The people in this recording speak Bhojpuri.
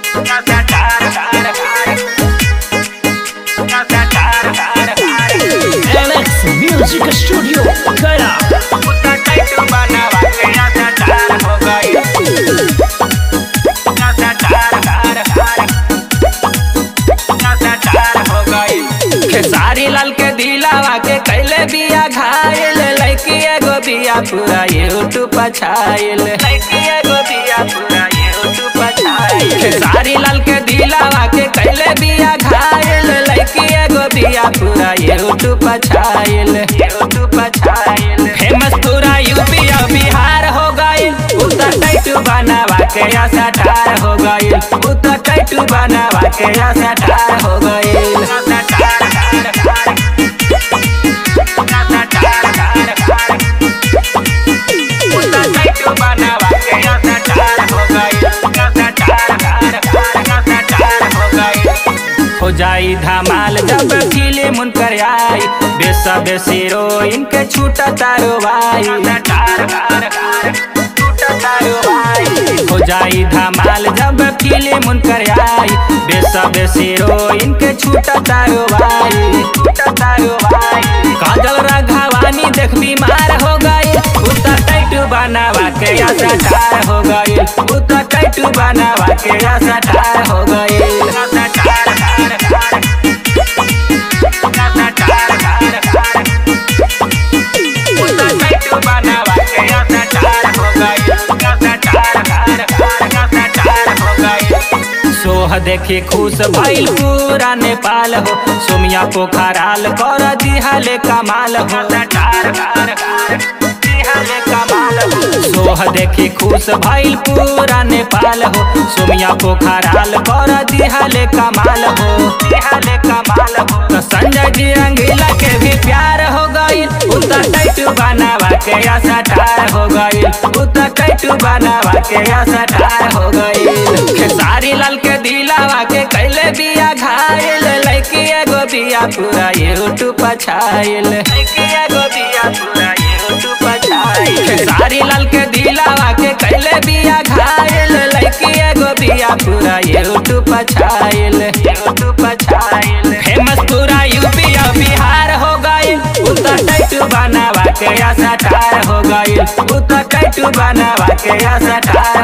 म्यूजिक स्टूडियो गया। खेसारी लाल के दिलावा के कैले बिया घायल, लड़की एगो बिया पूरा यूट्यूब पर छायल, लड़की एगो बिया पूरा यूट्यूब पर छायल। खेसारी लाल के दिलावा के कैले बिया घायल, लड़की एगो बिया पूरा यूट्यूब पर छायल, यूट्यूब पर छायल। फेमस पूरा यूपी और बिहार हो गइल, उत्तर टैटू बनावा के आशा ठार हो गइल, उत्तर टैटू बनावा के आशा ठार हो गइल। हो जाई धमाल जब फिल्म उनकर आई, बेसा बेसी हीरोइन के छूटा तारो भाई, हो जाई धमाल जब फिल्म उनकर आई, बेसा बेसी हीरोइन के छूटा तारो भाई, छूटा तारो भाई। काजल राघवानी देख बीमार हो गई, उत्तर टैटू बनावा के आशा ठार हो गई, उत्तर टैटू बनावा के आशा ठार हो गई। सोह देखे खुश भइल पूरा नेपाल हो, सोमिया पोखराल कर दिहाले कमाल हो, सोह देखे खुश भइल पूरा नेपाल हो, सोमिया पोखराल कर दिहाले कमाल हो, दिहाले कमाल हो। तो संजय जी रंगीला के भी प्यार हो गई, उत्तर टैटू बनावा के आशा ठार हो गई, उत्तर टैटू बनावा के आशा ठार हो गई। खेसारी लाल के दिलावा के कैले बिया घायल, लड़की एगो बिया पूरा यूट्यूब पर छायल, लड़की एगो बिया पूरा यूट्यूब पर छायल। खेसारी लाल के दिलावा के कैले बिया घायल, लड़की एगो बिया पूरा यूट्यूब पर छायल, यूट्यूब पर छायल। फेमस पूरा यूपी और बिहार हो गई, उत्तर टैटू बनावा के आशा ठार हो गई, उत्तर टैटू बनावा के आशा ठार